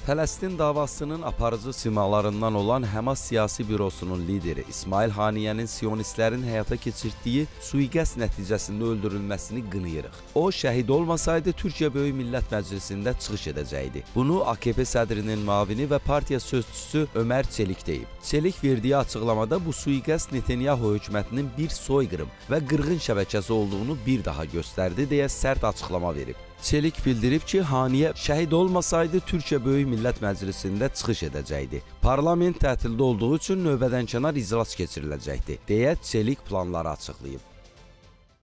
Fələstin davasının aparıcı simalarından olan Həmas siyasi bürosunun lideri İsmail Haniyənin siyonistlərin həyata keçirdiyi sui-qəsd nəticəsində öldürülməsini qınayırıq. O, şəhid olmasaydı Türkiyə Böyük Millət Məclisində çıxış edəcəkdi. Bunu AKP sədrinin müavini və partiya sözçüsü Ömər Çelik deyib. Çelik verdiyi açıqlamada bu sui-qəsd Netanyahu hökumətinin bir soyqırım və qırğın şəbəkəsi olduğunu bir daha göstərdi deyə sərt açıqlama verib. Çelik bildirib ki, Haniyə şəhid olmasaydı Türkiyə Böyük Millət Məclisində çıxış edəcəkdi. Parlament tətildə olduğu üçün növbədənkənar iclas keçiriləcəkdi deyə Çelik planları açıqlayıb.